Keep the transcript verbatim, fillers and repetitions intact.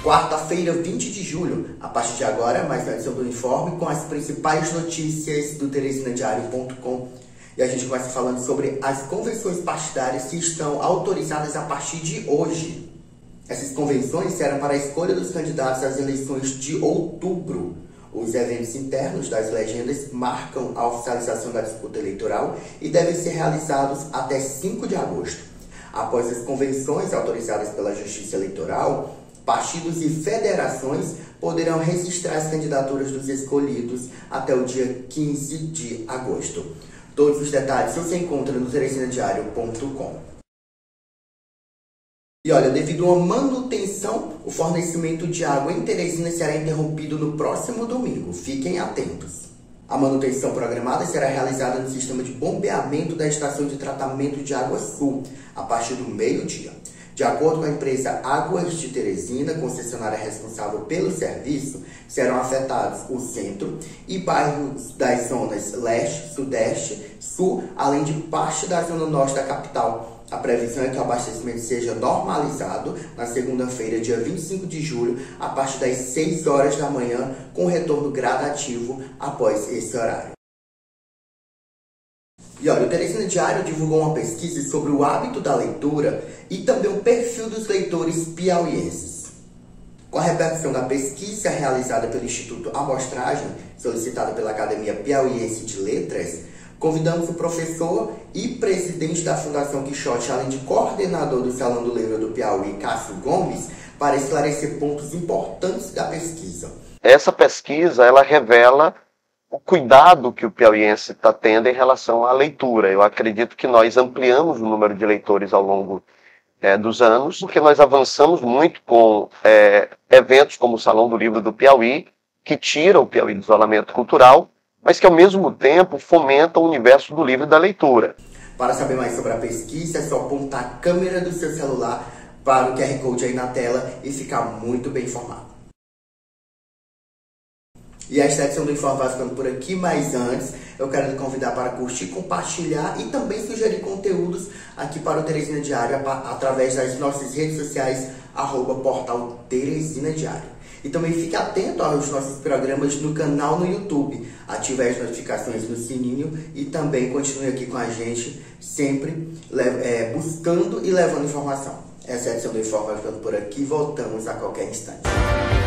Quarta-feira, vinte de julho, a partir de agora, mais uma edição do Informe com as principais notícias do teresina diário ponto com. E a gente começa falando sobre as convenções partidárias que estão autorizadas a partir de hoje. Essas convenções serão para a escolha dos candidatos às eleições de outubro. Os eventos internos das legendas marcam a oficialização da disputa eleitoral e devem ser realizados até cinco de agosto. Após as convenções autorizadas pela Justiça Eleitoral, partidos e federações poderão registrar as candidaturas dos escolhidos até o dia quinze de agosto. Todos os detalhes você encontra no teresina diário ponto com. E olha, devido a uma manutenção, o fornecimento de água em Teresina será interrompido no próximo domingo. Fiquem atentos. A manutenção programada será realizada no sistema de bombeamento da Estação de Tratamento de Água Sul, a partir do meio-dia. De acordo com a empresa Águas de Teresina, concessionária responsável pelo serviço, serão afetados o centro e bairros das zonas leste, sudeste, sul, além de parte da zona norte da capital. A previsão é que o abastecimento seja normalizado na segunda-feira, dia vinte e cinco de julho, a partir das seis horas da manhã, com retorno gradativo após esse horário. E olha, o Teresina Diário divulgou uma pesquisa sobre o hábito da leitura e também o perfil dos leitores piauienses. Com a repercussão da pesquisa realizada pelo Instituto Amostragem, solicitada pela Academia Piauiense de Letras, convidamos o professor e presidente da Fundação Quixote, além de coordenador do Salão do Livro do Piauí, Cássio Gomes, para esclarecer pontos importantes da pesquisa. Essa pesquisa, ela revela o cuidado que o piauiense está tendo em relação à leitura. Eu acredito que nós ampliamos o número de leitores ao longo é, dos anos, porque nós avançamos muito com é, eventos como o Salão do Livro do Piauí, que tira o Piauí do isolamento cultural, mas que ao mesmo tempo fomenta o universo do livro e da leitura. Para saber mais sobre a pesquisa, é só apontar a câmera do seu celular para o Q R Code aí na tela e ficar muito bem informado. E esta edição do Informe vai ficando por aqui, mas antes eu quero lhe convidar para curtir, compartilhar e também sugerir conteúdos aqui para o Teresina Diário através das nossas redes sociais, arroba portal Teresina Diário. E também fique atento aos nossos programas no canal no YouTube. Ative as notificações no sininho e também continue aqui com a gente, sempre é, buscando e levando informação. Essa é a edição do Informe vai ficando por aqui. Voltamos a qualquer instante.